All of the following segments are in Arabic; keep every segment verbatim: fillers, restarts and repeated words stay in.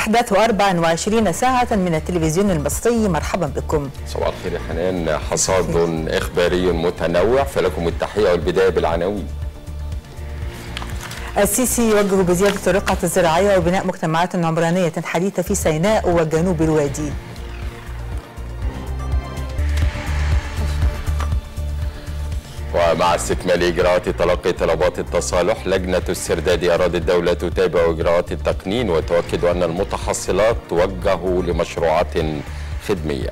أحداث أربع وعشرين ساعة من التلفزيون المصري، مرحبا بكم. صباح الخير يا حنان. حصاد إخباري متنوع، فلكم التحية والبداية بالعناوين. السيسي يوجه بزيادة الرقعة الزراعية وبناء مجتمعات عمرانية حديثة في سيناء وجنوب الوادي. ومع استكمال إجراءات تلقي طلبات التصالح، لجنة السرداد أرادت الدولة تتابع إجراءات التقنين وتؤكد أن المتحصلات توجه لمشروعات خدمية.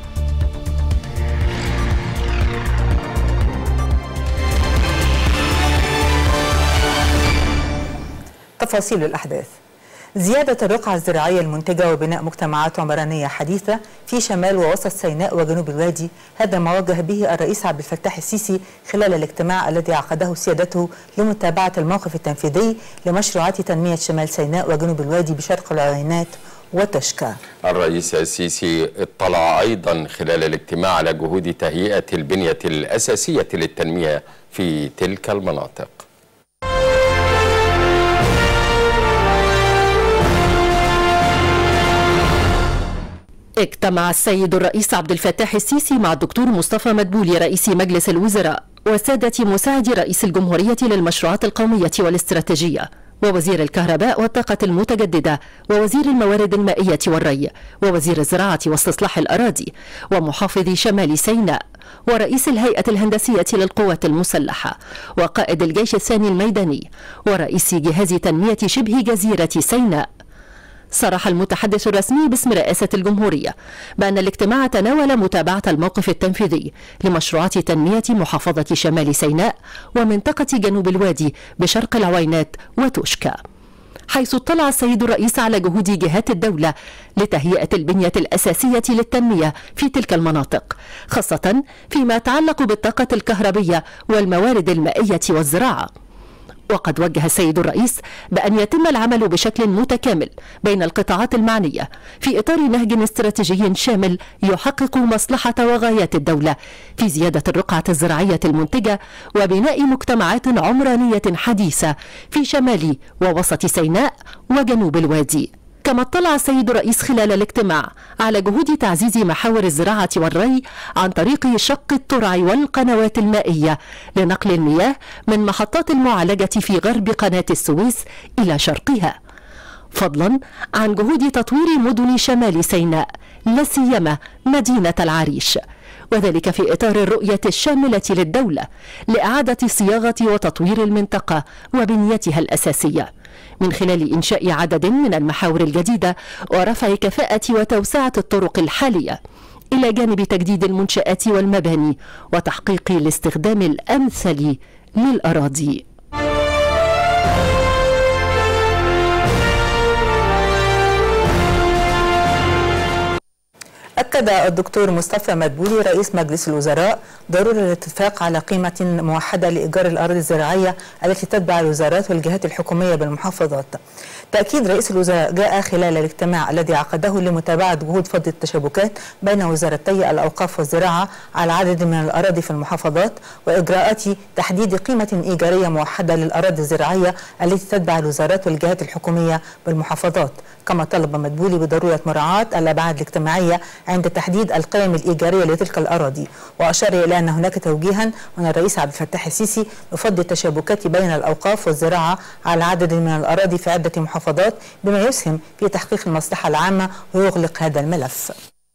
تفاصيل الأحداث: زيادة الرقعة الزراعية المنتجة وبناء مجتمعات عمرانية حديثة في شمال ووسط سيناء وجنوب الوادي، هذا ما وجه به الرئيس عبد الفتاح السيسي خلال الاجتماع الذي عقده سيادته لمتابعة الموقف التنفيذي لمشروعات تنمية شمال سيناء وجنوب الوادي بشرق العوينات وتشكى. الرئيس السيسي اطلع أيضا خلال الاجتماع على جهود تهيئة البنية الأساسية للتنمية في تلك المناطق. اجتمع السيد الرئيس عبد الفتاح السيسي مع الدكتور مصطفى مدبولي رئيس مجلس الوزراء وسادة مساعد رئيس الجمهورية للمشروعات القومية والاستراتيجية، ووزير الكهرباء والطاقة المتجددة، ووزير الموارد المائية والري، ووزير الزراعة واستصلاح الأراضي، ومحافظ شمال سيناء، ورئيس الهيئة الهندسية للقوات المسلحة، وقائد الجيش الثاني الميداني، ورئيس جهاز تنمية شبه جزيرة سيناء. صرح المتحدث الرسمي باسم رئاسة الجمهورية بأن الاجتماع تناول متابعة الموقف التنفيذي لمشروعات تنمية محافظة شمال سيناء ومنطقة جنوب الوادي بشرق العوينات وتوشكا، حيث اطلع السيد الرئيس على جهود جهات الدولة لتهيئة البنية الأساسية للتنمية في تلك المناطق، خاصة فيما يتعلق بالطاقة الكهربية والموارد المائية والزراعة. وقد وجه السيد الرئيس بأن يتم العمل بشكل متكامل بين القطاعات المعنية في إطار نهج استراتيجي شامل يحقق مصلحة وغايات الدولة في زيادة الرقعة الزراعية المنتجة وبناء مجتمعات عمرانية حديثة في شمال ووسط سيناء وجنوب الوادي. كما اطلع السيد الرئيس خلال الاجتماع على جهود تعزيز محاور الزراعة والري عن طريق شق الترع والقنوات المائية لنقل المياه من محطات المعالجة في غرب قناة السويس إلى شرقها، فضلا عن جهود تطوير مدن شمال سيناء لا سيما مدينة العريش، وذلك في إطار الرؤية الشاملة للدولة لإعادة صياغة وتطوير المنطقة وبنيتها الأساسية من خلال إنشاء عدد من المحاور الجديدة ورفع كفاءة وتوسعة الطرق الحالية، إلى جانب تجديد المنشآت والمباني وتحقيق الاستخدام الأمثل للأراضي. أكد الدكتور مصطفى مدبولي رئيس مجلس الوزراء ضرورة الاتفاق على قيمة موحدة لإيجار الأراضي الزراعية التي تتبع الوزارات والجهات الحكومية بالمحافظات. تأكيد رئيس الوزراء جاء خلال الاجتماع الذي عقده لمتابعة جهود فض التشابكات بين وزارتي الأوقاف والزراعة على عدد من الأراضي في المحافظات وإجراءات تحديد قيمة إيجارية موحدة للأراضي الزراعية التي تتبع الوزارات والجهات الحكومية بالمحافظات. كما طلب مدبولي بضرورة مراعاة الأبعاد الاجتماعية عند تحديد القيم الإيجارية لتلك الأراضي، وأشار إلى أن هناك توجيها من الرئيس عبد الفتاح السيسي بفض التشابكات بين الأوقاف والزراعة على عدد من الأراضي في عدة محافظات بما يسهم في تحقيق المصلحة العامة ويغلق هذا الملف.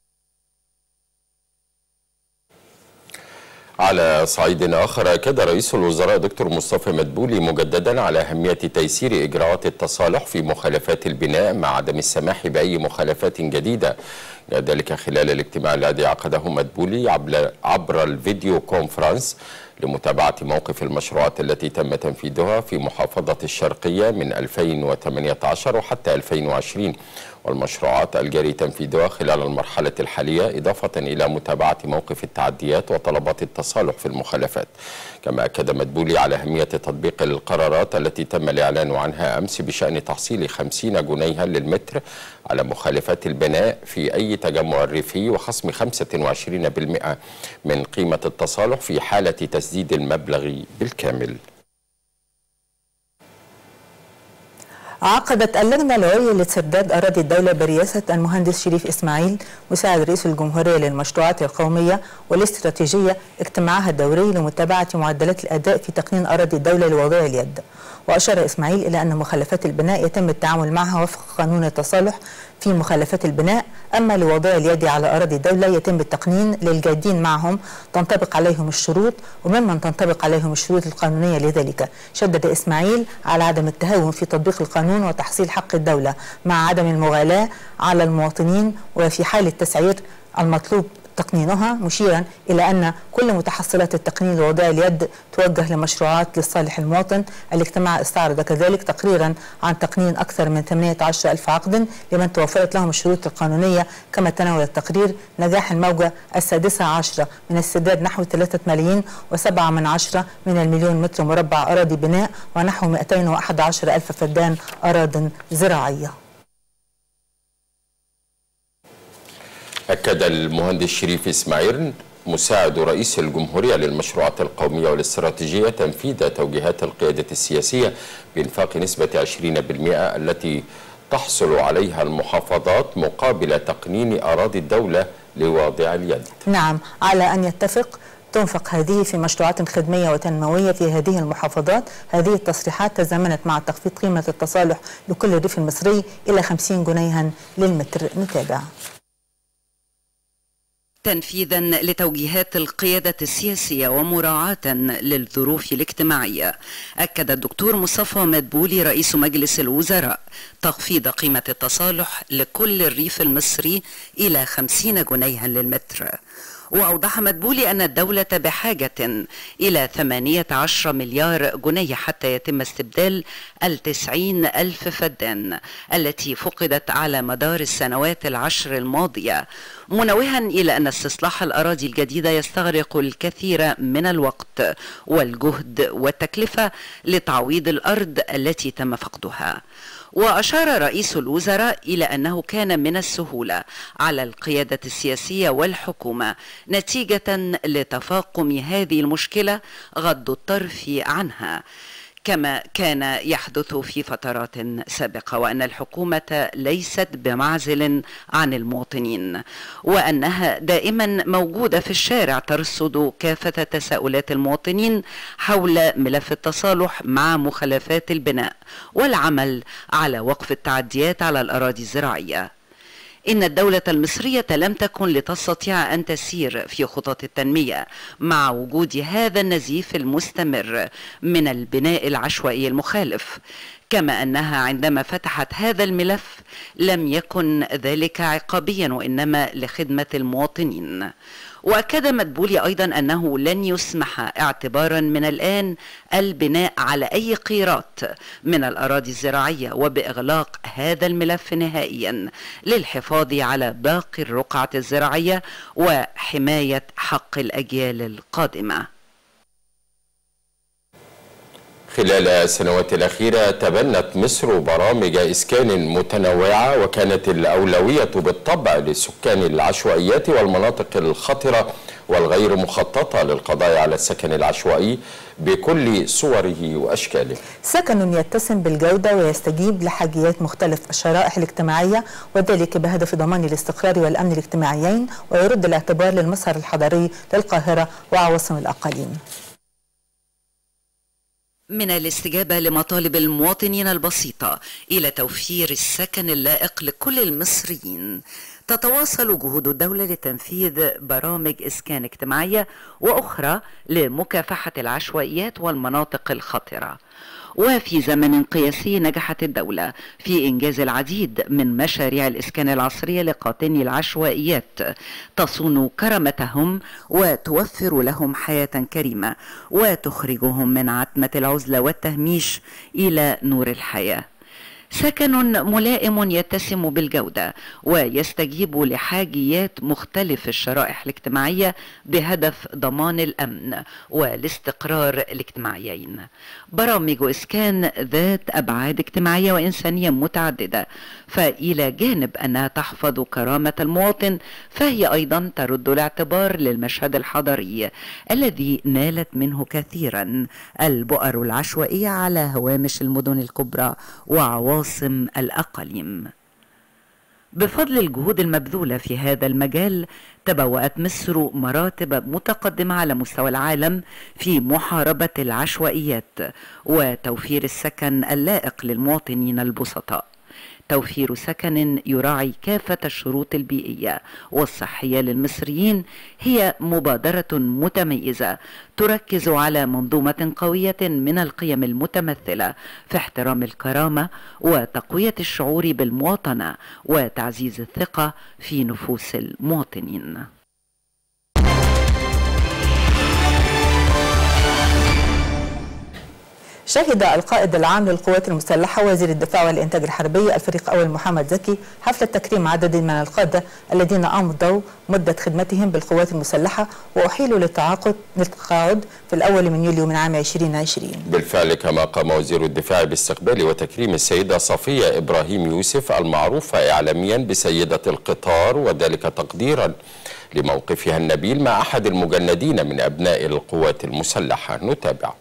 على صعيد آخر، أكد رئيس الوزراء دكتور مصطفى مدبولي مجددا على أهمية تيسير إجراءات التصالح في مخالفات البناء مع عدم السماح بأي مخالفات جديدة، ذلك خلال الاجتماع الذي عقده مدبولي عبر الفيديو كونفرنس لمتابعة موقف المشروعات التي تم تنفيذها في محافظة الشرقية من ألفين وثمانية عشر وحتى ألفين وعشرين، والمشروعات الجاري تنفيذها خلال المرحلة الحالية، إضافة إلى متابعة موقف التعديات وطلبات التصالح في المخالفات. كما أكد مدبولي على أهمية تطبيق القرارات التي تم الإعلان عنها أمس بشأن تحصيل خمسين جنيها للمتر على مخالفات البناء في أي تجمع ريفي وخصم خمسة وعشرين بالمئة من قيمة التصالح في حالة تسديد المبلغ بالكامل. عقدت اللجنة العليا لتسداد أراضي الدولة برئاسة المهندس شريف إسماعيل مساعد رئيس الجمهورية للمشروعات القومية والاستراتيجية اجتماعها الدوري لمتابعة معدلات الأداء في تقنين أراضي الدولة لوضع اليد. وأشار إسماعيل إلى أن مخلفات البناء يتم التعامل معها وفق قانون التصالح في مخلفات البناء، أما لوضع اليد على أراضي الدولة يتم التقنين للجادين معهم تنطبق عليهم الشروط وممن تنطبق عليهم الشروط القانونية لذلك. شدد إسماعيل على عدم التهاون في تطبيق القانون وتحصيل حق الدولة مع عدم المغالاة على المواطنين وفي حال التسعير المطلوب تقنينها، مشيرا إلى أن كل متحصلات التقنين لوضع اليد توجه لمشروعات لصالح المواطن. الاجتماع استعرض كذلك تقريرا عن تقنين أكثر من ثمانية عشر ألف عقد لمن توفرت لهم الشروط القانونية، كما تناول التقرير نجاح الموجة السادسة عشرة من السداد نحو ثلاثة ملايين وسبعة من عشرة من المليون متر مربع أراضي بناء ونحو مئتين وأحد عشر ألف فدان أراضٍ زراعية. أكد المهندس شريف إسماعيل مساعد رئيس الجمهورية للمشروعات القومية والاستراتيجية تنفيذ توجيهات القيادة السياسية بإنفاق نسبة عشرين بالمئة التي تحصل عليها المحافظات مقابل تقنين أراضي الدولة لواضع اليد. نعم، على أن يتفق تنفق هذه في مشروعات خدمية وتنموية في هذه المحافظات. هذه التصريحات تزامنت مع تخفيض قيمة التصالح لكل الريف المصري إلى خمسين جنيها للمتر. نتابع. تنفيذا لتوجيهات القيادة السياسية ومراعاة للظروف الاجتماعية، أكد الدكتور مصطفى مدبولي رئيس مجلس الوزراء تخفيض قيمة التصالح لكل الريف المصري إلى خمسين جنيها للمتر. وأوضح مدبولي أن الدولة بحاجة إلى ثمانية عشر مليار جنيه حتى يتم استبدال التسعين ألف فدان التي فقدت على مدار السنوات العشر الماضية، منوها إلى أن استصلاح الأراضي الجديدة يستغرق الكثير من الوقت والجهد والتكلفة لتعويض الأرض التي تم فقدها. وأشار رئيس الوزراء إلى أنه كان من السهولة على القيادة السياسية والحكومة نتيجة لتفاقم هذه المشكلة غض الطرف عنها كما كان يحدث في فترات سابقة، وأن الحكومة ليست بمعزل عن المواطنين، وأنها دائما موجودة في الشارع ترصد كافة تساؤلات المواطنين حول ملف التصالح مع مخالفات البناء والعمل على وقف التعديات على الأراضي الزراعية. إن الدولة المصرية لم تكن لتستطيع أن تسير في خطط التنمية مع وجود هذا النزيف المستمر من البناء العشوائي المخالف، كما أنها عندما فتحت هذا الملف لم يكن ذلك عقابيا وإنما لخدمة المواطنين. وأكد مدبولي أيضا أنه لن يسمح اعتبارا من الآن البناء على أي قيراط من الأراضي الزراعية وبإغلاق هذا الملف نهائيا للحفاظ على باقي الرقعة الزراعية وحماية حق الأجيال القادمة. خلال السنوات الأخيرة تبنت مصر برامج إسكان متنوعة، وكانت الأولوية بالطبع لسكان العشوائيات والمناطق الخطرة والغير مخططة للقضاء على السكن العشوائي بكل صوره وأشكاله. سكن يتسم بالجودة ويستجيب لحاجيات مختلف الشرائح الاجتماعية، وذلك بهدف ضمان الاستقرار والأمن الاجتماعيين، ويرد الاعتبار للمظهر الحضاري للقاهرة وعواصم الأقاليم. من الاستجابة لمطالب المواطنين البسيطة إلى توفير السكن اللائق لكل المصريين، تتواصل جهود الدولة لتنفيذ برامج إسكان اجتماعية وأخرى لمكافحة العشوائيات والمناطق الخطرة. وفي زمن قياسي نجحت الدولة في إنجاز العديد من مشاريع الإسكان العصرية لقاطني العشوائيات تصون كرامتهم وتوفر لهم حياة كريمة وتخرجهم من عتمة العزلة والتهميش إلى نور الحياة. سكن ملائم يتسم بالجودة ويستجيب لحاجيات مختلف الشرائح الاجتماعية بهدف ضمان الأمن والاستقرار الاجتماعيين. برامج إسكان ذات أبعاد اجتماعية وإنسانية متعددة، فإلى جانب أنها تحفظ كرامة المواطن فهي أيضا ترد الاعتبار للمشهد الحضري الذي نالت منه كثيرا البؤر العشوائية على هوامش المدن الكبرى وعواصم عواصم الأقاليم. بفضل الجهود المبذولة في هذا المجال تبوأت مصر مراتب متقدمة على مستوى العالم في محاربة العشوائيات وتوفير السكن اللائق للمواطنين البسطاء. توفير سكن يراعي كافة الشروط البيئية والصحية للمصريين هي مبادرة متميزة تركز على منظومة قوية من القيم المتمثلة في احترام الكرامة وتقوية الشعور بالمواطنة وتعزيز الثقة في نفوس المواطنين. شهد القائد العام للقوات المسلحة وزير الدفاع والإنتاج الحربي الفريق أول محمد زكي حفل تكريم عدد من القادة الذين أمضوا مدة خدمتهم بالقوات المسلحة وأحيلوا للتعاقد للتقاعد في الأول من يوليو من عام ألفين وعشرين. بالفعل كما قام وزير الدفاع باستقبال وتكريم السيدة صفية إبراهيم يوسف المعروفة إعلاميا بسيدة القطار، وذلك تقديرا لموقفها النبيل مع أحد المجندين من أبناء القوات المسلحة. نتابع.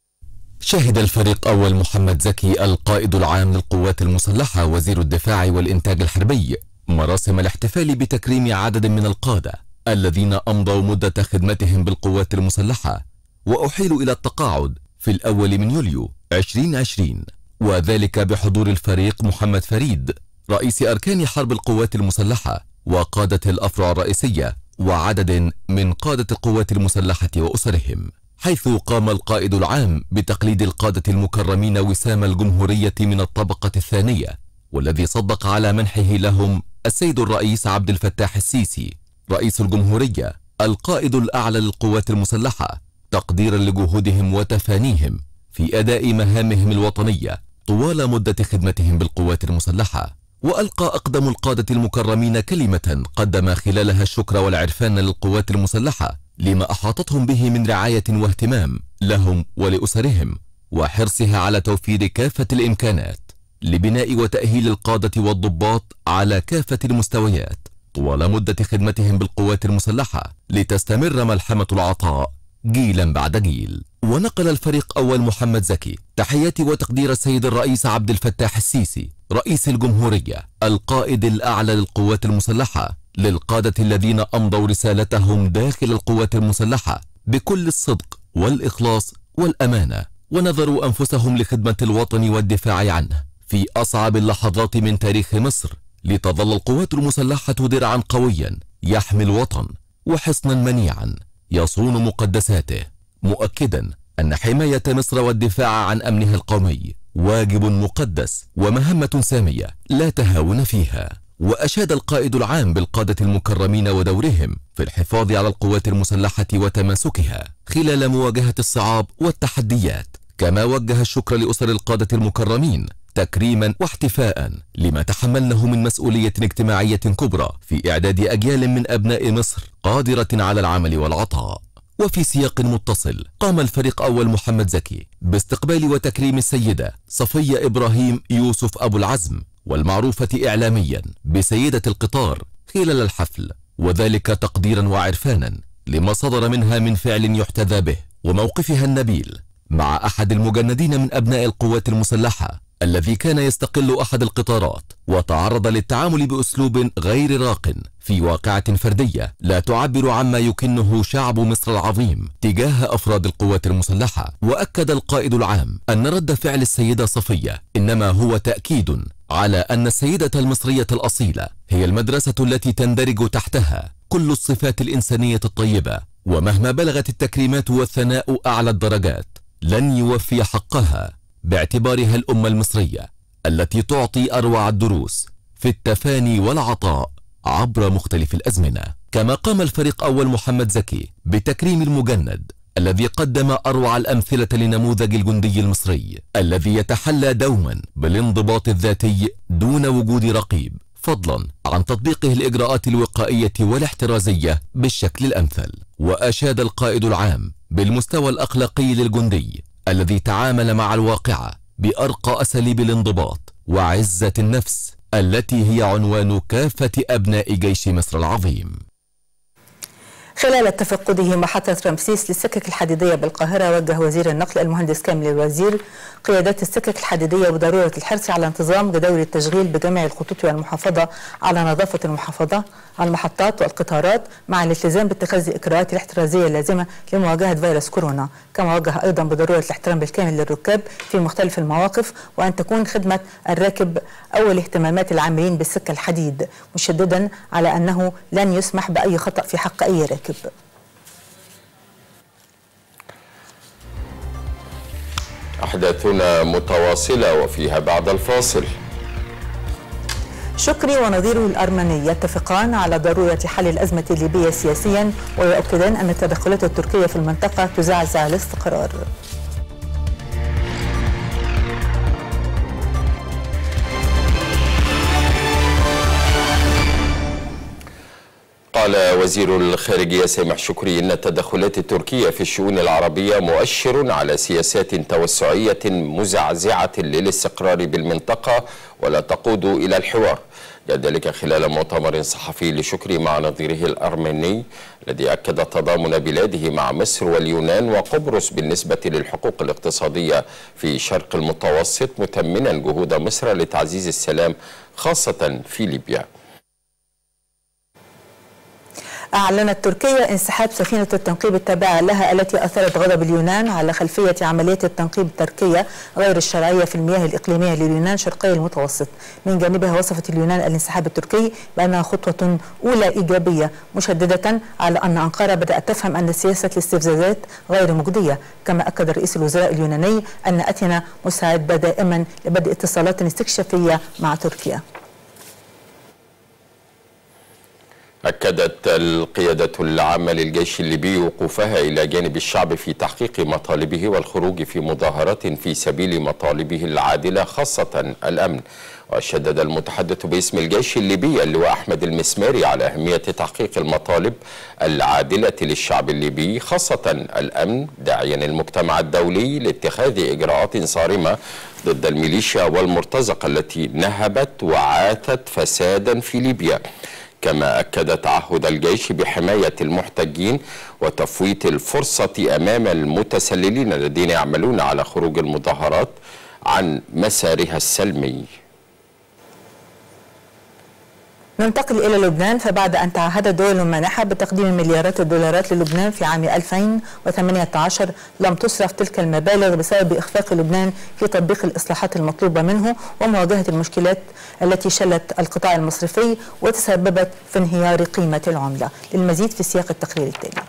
شهد الفريق أول محمد زكي القائد العام للقوات المسلحة وزير الدفاع والإنتاج الحربي مراسم الاحتفال بتكريم عدد من القادة الذين أمضوا مدة خدمتهم بالقوات المسلحة وأحيلوا إلى التقاعد في الأول من يوليو ألفين وعشرين، وذلك بحضور الفريق محمد فريد رئيس أركان حرب القوات المسلحة وقادة الأفرع الرئيسية وعدد من قادة القوات المسلحة وأسرهم، حيث قام القائد العام بتقليد القادة المكرمين وسام الجمهورية من الطبقة الثانية، والذي صدق على منحه لهم السيد الرئيس عبد الفتاح السيسي رئيس الجمهورية القائد الأعلى للقوات المسلحة، تقديرا لجهودهم وتفانيهم في أداء مهامهم الوطنية طوال مدة خدمتهم بالقوات المسلحة. وألقى أقدم القادة المكرمين كلمة قدم خلالها الشكر والعرفان للقوات المسلحة لما أحاطتهم به من رعاية واهتمام لهم ولأسرهم، وحرصها على توفير كافة الإمكانات لبناء وتأهيل القادة والضباط على كافة المستويات طوال مدة خدمتهم بالقوات المسلحة لتستمر ملحمة العطاء جيلا بعد جيل. ونقل الفريق أول محمد زكي تحيات وتقدير السيد الرئيس عبد الفتاح السيسي رئيس الجمهورية القائد الأعلى للقوات المسلحة للقادة الذين أمضوا رسالتهم داخل القوات المسلحة بكل الصدق والإخلاص والأمانة، ونذروا أنفسهم لخدمة الوطن والدفاع عنه في أصعب اللحظات من تاريخ مصر، لتظل القوات المسلحة درعا قويا يحمي الوطن وحصنا منيعا يصون مقدساته، مؤكدا أن حماية مصر والدفاع عن أمنها القومي واجب مقدس ومهمة سامية لا تهاون فيها. وأشاد القائد العام بالقادة المكرمين ودورهم في الحفاظ على القوات المسلحة وتماسكها خلال مواجهة الصعاب والتحديات، كما وجه الشكر لأسر القادة المكرمين تكريما واحتفاء لما تحملنه من مسؤولية اجتماعية كبرى في إعداد أجيال من أبناء مصر قادرة على العمل والعطاء. وفي سياق متصل قام الفريق أول محمد زكي باستقبال وتكريم السيدة صفية إبراهيم يوسف أبو العزم والمعروفة إعلاميا بسيدة القطار خلال الحفل، وذلك تقديرا وعرفانا لما صدر منها من فعل يحتذى به وموقفها النبيل مع أحد المجندين من أبناء القوات المسلحة الذي كان يستقل أحد القطارات وتعرض للتعامل بأسلوب غير راق في واقعة فردية لا تعبر عما يكنه شعب مصر العظيم تجاه أفراد القوات المسلحة. وأكد القائد العام أن رد فعل السيدة صفية إنما هو تأكيد على أن السيدة المصرية الأصيلة هي المدرسة التي تندرج تحتها كل الصفات الإنسانية الطيبة، ومهما بلغت التكريمات والثناء أعلى الدرجات لن يوفي حقها باعتبارها الأمة المصرية التي تعطي أروع الدروس في التفاني والعطاء عبر مختلف الأزمنة. كما قام الفريق أول محمد زكي بتكريم المجند الذي قدم أروع الأمثلة لنموذج الجندي المصري الذي يتحلى دوما بالانضباط الذاتي دون وجود رقيب، فضلا عن تطبيقه الإجراءات الوقائية والاحترازية بالشكل الأمثل. وأشاد القائد العام بالمستوى الأخلاقي للجندي الذي تعامل مع الواقعة بأرقى أساليب الانضباط وعزة النفس التي هي عنوان كافة أبناء جيش مصر العظيم. خلال تفقده محطة رمسيس للسكك الحديدية بالقاهرة، وجه وزير النقل المهندس كامل الوزير قيادات السكك الحديدية بضرورة الحرص على انتظام جداول التشغيل بجميع الخطوط والمحافظة على نظافة المحافظة المحطات والقطارات، مع الالتزام باتخاذ الإجراءات الاحترازية اللازمة لمواجهة فيروس كورونا. كما وجه أيضا بضرورة الاحترام بالكامل للركاب في مختلف المواقف، وأن تكون خدمة الراكب أول اهتمامات العاملين بالسكة الحديد، مشددا على أنه لن يسمح بأي خطأ في حق أي راكب. أحداثنا متواصلة وفيها بعد الفاصل. شكري ونظيره الأرمني يتفقان على ضرورة حل الأزمة الليبية سياسيا، ويؤكدان أن التدخلات التركية في المنطقة تزعزع الاستقرار. قال وزير الخارجية سامح شكري إن التدخلات التركية في الشؤون العربية مؤشر على سياسات توسعية مزعزعة للاستقرار بالمنطقة ولا تقود إلى الحوار. ذلك خلال مؤتمر صحفي لشكري مع نظيره الأرمني الذي أكد تضامن بلاده مع مصر واليونان وقبرص بالنسبة للحقوق الاقتصادية في شرق المتوسط، متمنا جهود مصر لتعزيز السلام خاصة في ليبيا. أعلنت تركيا انسحاب سفينة التنقيب التابعة لها التي أثارت غضب اليونان على خلفية عمليات التنقيب التركية غير الشرعية في المياه الإقليمية لليونان شرقي المتوسط. من جانبها وصفت اليونان الانسحاب التركي بأنها خطوة أولى إيجابية، مشددة على أن أنقرة بدأت تفهم أن سياسة الاستفزازات غير مجدية. كما أكد رئيس الوزراء اليوناني أن أثينا مستعدة دائما لبدء اتصالات استكشافية مع تركيا. أكدت القيادة العامة للجيش الليبي وقوفها إلى جانب الشعب في تحقيق مطالبه والخروج في مظاهرات في سبيل مطالبه العادلة خاصة الأمن. وشدد المتحدث باسم الجيش الليبي اللواء أحمد المسماري على أهمية تحقيق المطالب العادلة للشعب الليبي خاصة الأمن، داعيا المجتمع الدولي لاتخاذ إجراءات صارمة ضد الميليشيا والمرتزقة التي نهبت وعاثت فسادا في ليبيا. كما أكد تعهد الجيش بحماية المحتجين وتفويت الفرصة أمام المتسللين الذين يعملون على خروج المظاهرات عن مسارها السلمي. ننتقل إلى لبنان، فبعد أن تعهدت دول مانحة بتقديم مليارات الدولارات للبنان في عام ألفين وثمانية عشر، لم تصرف تلك المبالغ بسبب إخفاق لبنان في تطبيق الإصلاحات المطلوبة منه ومواجهة المشكلات التي شلت القطاع المصرفي وتسببت في انهيار قيمة العملة. للمزيد في سياق التقرير التالي.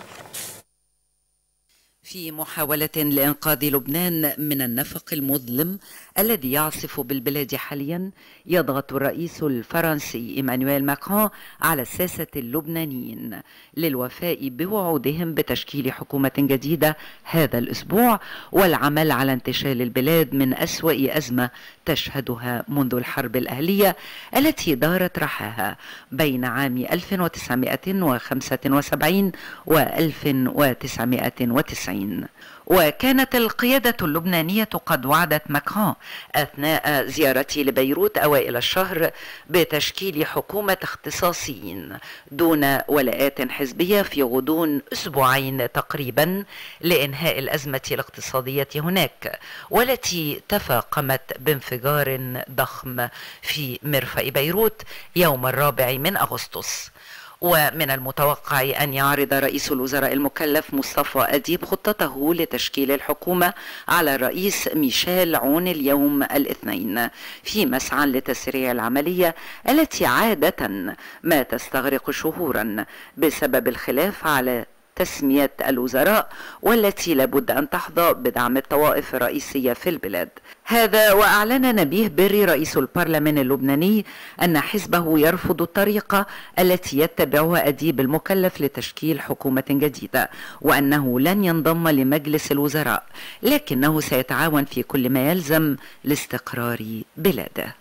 في محاولة لإنقاذ لبنان من النفق المظلم الذي يعصف بالبلاد حاليا، يضغط الرئيس الفرنسي إيمانويل ماكرون على الساسة اللبنانيين للوفاء بوعودهم بتشكيل حكومة جديدة هذا الأسبوع والعمل على انتشال البلاد من أسوأ أزمة تشهدها منذ الحرب الأهلية التي دارت رحاها بين عام ألف وتسعمائة وخمسة وسبعين و ألف وتسعمائة وتسعين. وكانت القيادة اللبنانية قد وعدت ماكرون أثناء زيارته لبيروت أوائل الشهر بتشكيل حكومة اختصاصيين دون ولاءات حزبية في غضون أسبوعين تقريبا لإنهاء الأزمة الاقتصادية هناك، والتي تفاقمت بانفجار ضخم في مرفأ بيروت يوم الرابع من أغسطس. ومن المتوقع أن يعرض رئيس الوزراء المكلف مصطفى أديب خطته لتشكيل الحكومة على الرئيس ميشيل عون اليوم الاثنين في مسعى لتسريع العملية التي عادة ما تستغرق شهورا بسبب الخلاف على تسمية الوزراء، والتي لابد أن تحظى بدعم الطوائف الرئيسية في البلاد. هذا وأعلن نبيه بري رئيس البرلمان اللبناني أن حزبه يرفض الطريقة التي يتبعها أديب المكلف لتشكيل حكومة جديدة، وأنه لن ينضم لمجلس الوزراء، لكنه سيتعاون في كل ما يلزم لاستقرار بلاده.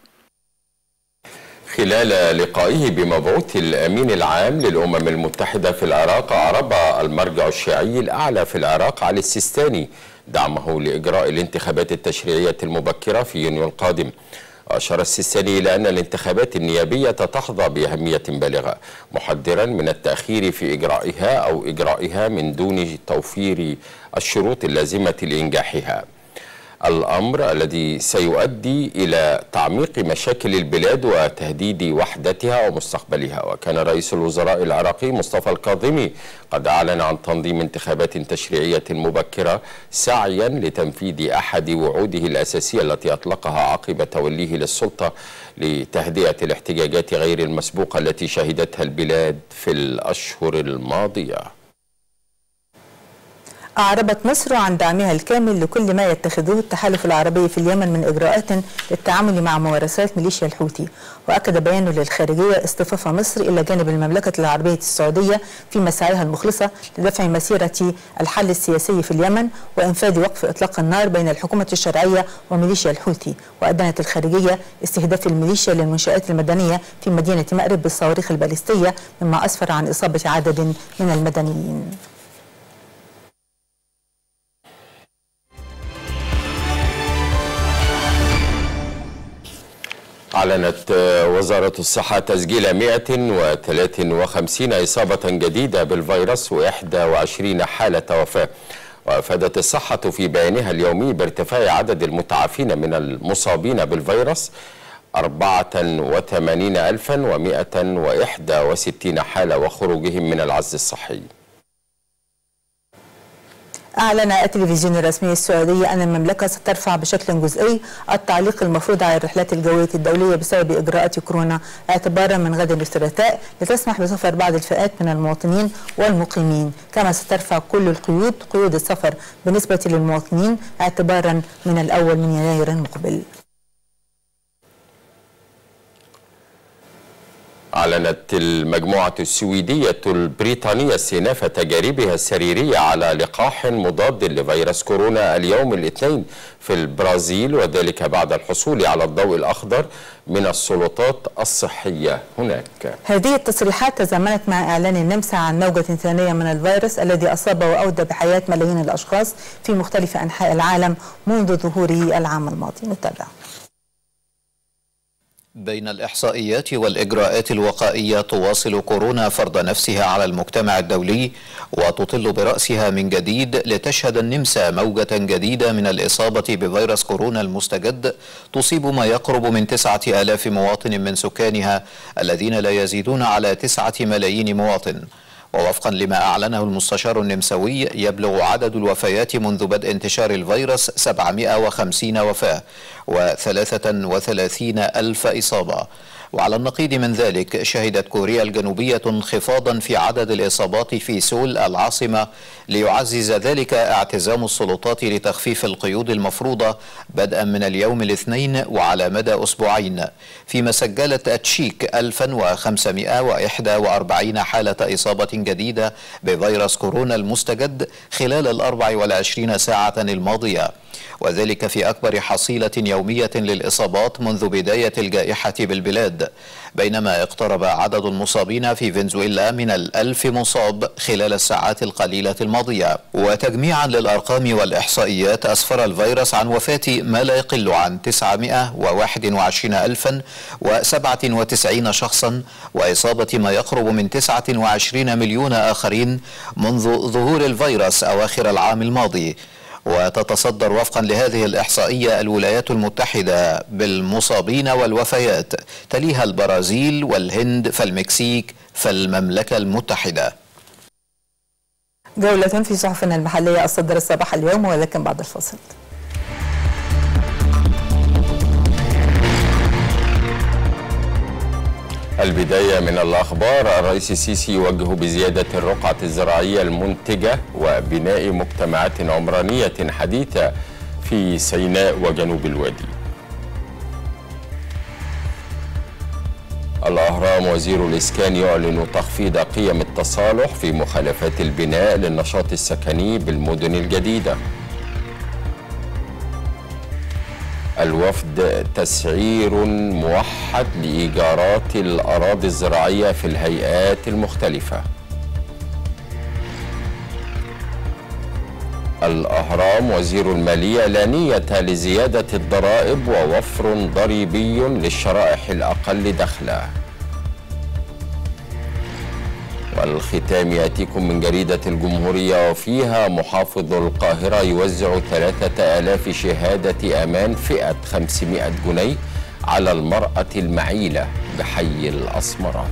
خلال لقائه بمبعوث الأمين العام للأمم المتحدة في العراق، أعرب المرجع الشيعي الأعلى في العراق علي السيستاني دعمه لإجراء الانتخابات التشريعية المبكرة في يونيو القادم. أشار السيستاني إلى أن الانتخابات النيابية تحظى بأهمية بالغة، محذرا من التأخير في إجرائها أو إجرائها من دون توفير الشروط اللازمة لإنجاحها، الأمر الذي سيؤدي إلى تعميق مشاكل البلاد وتهديد وحدتها ومستقبلها. وكان رئيس الوزراء العراقي مصطفى الكاظمي قد أعلن عن تنظيم انتخابات تشريعية مبكرة سعيا لتنفيذ أحد وعوده الأساسية التي أطلقها عقب توليه للسلطة لتهدئة الاحتجاجات غير المسبوقة التي شهدتها البلاد في الأشهر الماضية. أعربت مصر عن دعمها الكامل لكل ما يتخذه التحالف العربي في اليمن من إجراءات للتعامل مع ممارسات ميليشيا الحوثي. وأكد بيان للخارجية اصطفاف مصر إلى جانب المملكة العربية السعودية في مساعيها المخلصة لدفع مسيرة الحل السياسي في اليمن وإنفاذ وقف إطلاق النار بين الحكومة الشرعية وميليشيا الحوثي. وأدانت الخارجية استهداف الميليشيا للمنشآت المدنية في مدينة مأرب بالصواريخ البالستية، مما أسفر عن إصابة عدد من المدنيين. أعلنت وزارة الصحة تسجيل مئة وثلاثة وخمسين إصابة جديدة بالفيروس وإحدى وعشرين حالة وفاة. وأفادت الصحة في بيانها اليومي بارتفاع عدد المتعافين من المصابين بالفيروس أربعة وثمانين ألفا ومئة وإحدى وستين حالة وخروجهم من العزل الصحي. أعلن التلفزيون الرسمي السعودي أن المملكة سترفع بشكل جزئي التعليق المفروض على الرحلات الجوية الدولية بسبب إجراءات كورونا اعتبارا من غد الثلاثاء، لتسمح بسفر بعض الفئات من المواطنين والمقيمين، كما سترفع كل القيود قيود السفر بالنسبة للمواطنين اعتبارا من الأول من يناير المقبل. أعلنت المجموعة السويدية البريطانية استئناف تجاربها السريرية على لقاح مضاد لفيروس كورونا اليوم الاثنين في البرازيل، وذلك بعد الحصول على الضوء الأخضر من السلطات الصحية هناك. هذه التصريحات تزامنت مع إعلان النمسا عن موجة ثانية من الفيروس الذي أصاب وأودى بحياة ملايين الأشخاص في مختلف أنحاء العالم منذ ظهوره العام الماضي. نتابع. بين الإحصائيات والإجراءات الوقائية تواصل كورونا فرض نفسها على المجتمع الدولي وتطل برأسها من جديد، لتشهد النمسا موجة جديدة من الإصابة بفيروس كورونا المستجد تصيب ما يقرب من تسعة آلاف مواطن من سكانها الذين لا يزيدون على تسعة ملايين مواطن. ووفقا لما أعلنه المستشار النمساوي يبلغ عدد الوفيات منذ بدء انتشار الفيروس سبعمئة وخمسين وفاة وثلاثة وثلاثين ألف إصابة. وعلى النقيض من ذلك شهدت كوريا الجنوبية انخفاضا في عدد الإصابات في سول العاصمة، ليعزز ذلك اعتزام السلطات لتخفيف القيود المفروضة بدءا من اليوم الاثنين وعلى مدى أسبوعين، فيما سجلت التشيك ألفا وخمسمئة وإحدى وأربعين حالة إصابة جديدة بفيروس كورونا المستجد خلال الأربع والعشرين ساعة الماضية، وذلك في أكبر حصيلة يومية للإصابات منذ بداية الجائحة بالبلاد، بينما اقترب عدد المصابين في فنزويلا من الألف مصاب خلال الساعات القليلة الماضية. وتجميعا للأرقام والإحصائيات أسفر الفيروس عن وفاة ما لا يقل عن تسعمئة وواحد وعشرين ألفا وسبعة وتسعين شخصا، وإصابة ما يقرب من تسعة وعشرين مليون آخرين منذ ظهور الفيروس أواخر العام الماضي. وتتصدر وفقا لهذه الإحصائية الولايات المتحدة بالمصابين والوفيات، تليها البرازيل والهند فالمكسيك فالمملكة المتحدة. جولة في صحفنا المحلية الصدر الصباح اليوم، ولكن بعد الفاصل. البداية من الأخبار. الرئيس السيسي يوجه بزيادة الرقعة الزراعية المنتجة وبناء مجتمعات عمرانية حديثة في سيناء وجنوب الوادي. الأهرام. وزير الإسكان يعلن تخفيض قيم التصالح في مخالفات البناء للنشاط السكني بالمدن الجديدة. الوفد. تسعير موحد لإيجارات الأراضي الزراعية في الهيئات المختلفة. الأهرام وزير المالية لا نية لزيادة الضرائب ووفر ضريبي للشرائح الأقل دخلا. والختام يأتيكم من جريدة الجمهورية وفيها محافظ القاهرة يوزع ثلاثة آلاف شهادة أمان فئة خمسمائة جنيه على المرأة المعيلة بحي الأسمرات.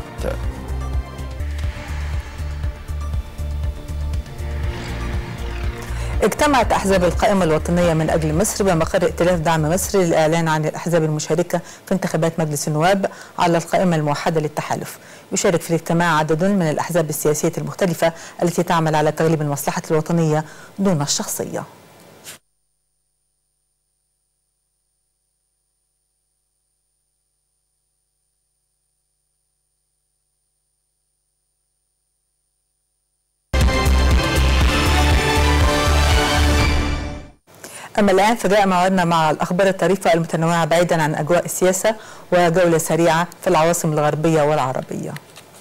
اجتمعت أحزاب القائمة الوطنية من أجل مصر بمقر ائتلاف دعم مصر للإعلان عن الأحزاب المشاركة في انتخابات مجلس النواب على القائمة الموحدة للتحالف. يشارك في الاجتماع عدد من الأحزاب السياسية المختلفة التي تعمل على تغليب المصلحة الوطنية دون الشخصية. أما الآن فجاء موعدنا مع الأخبار الطريفة المتنوعة بعيدا عن أجواء السياسة وجولة سريعة في العواصم الغربية والعربية.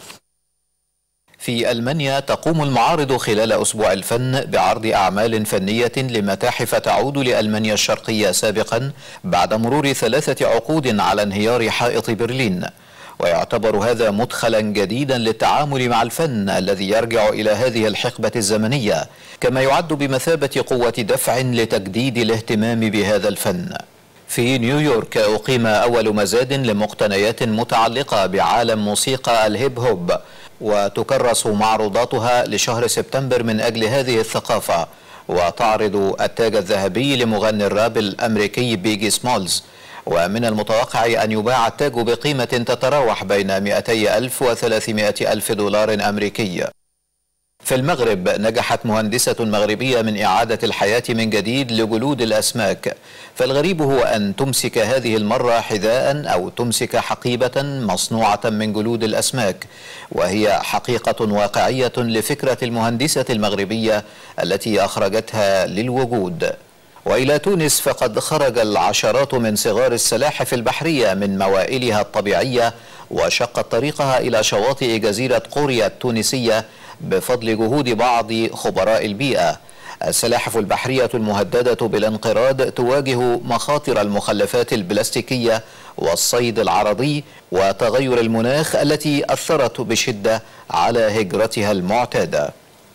في ألمانيا تقوم المعارض خلال أسبوع الفن بعرض أعمال فنية لمتاحف تعود لألمانيا الشرقية سابقا بعد مرور ثلاثة عقود على انهيار حائط برلين، ويعتبر هذا مدخلا جديدا للتعامل مع الفن الذي يرجع إلى هذه الحقبة الزمنية، كما يعد بمثابة قوة دفع لتجديد الاهتمام بهذا الفن. في نيويورك أقيم أول مزاد لمقتنيات متعلقة بعالم موسيقى الهيب هوب، وتكرس معروضاتها لشهر سبتمبر من أجل هذه الثقافة، وتعرض التاج الذهبي لمغني الراب الأمريكي بيجي سمولز، ومن المتوقع أن يباع التاج بقيمة تتراوح بين مئتي ألف وثلاثمائة ألف دولار أمريكي. في المغرب نجحت مهندسة مغربية من إعادة الحياة من جديد لجلود الأسماك، فالغريب هو أن تمسك هذه المرة حذاء أو تمسك حقيبة مصنوعة من جلود الأسماك، وهي حقيقة واقعية لفكرة المهندسة المغربية التي أخرجتها للوجود. وإلى تونس فقد خرج العشرات من صغار السلاحف البحرية من موائلها الطبيعية وشقت طريقها إلى شواطئ جزيرة قوريا التونسية بفضل جهود بعض خبراء البيئة. السلاحف البحرية المهددة بالانقراض تواجه مخاطر المخلفات البلاستيكية والصيد العرضي وتغير المناخ التي أثرت بشدة على هجرتها المعتادة.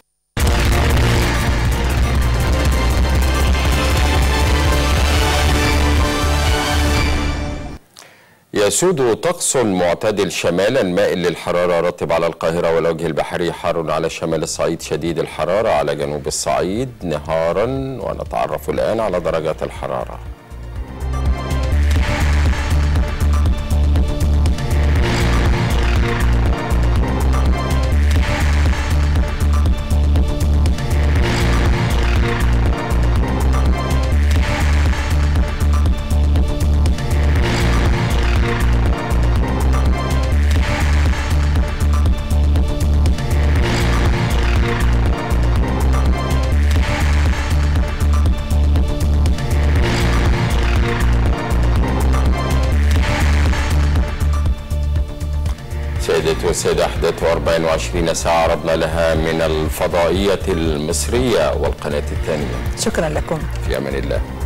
يسود طقس معتدل شمالا مائل للحرارة رطب على القاهرة والوجه البحري، حار على شمال الصعيد، شديد الحرارة على جنوب الصعيد نهارا. ونتعرف الآن على درجات الحرارة. سيدات والسادة، أحداث أربع وعشرين ساعة عرضنا لها من الفضائية المصرية والقناة الثانية. شكرا لكم. في أمان الله.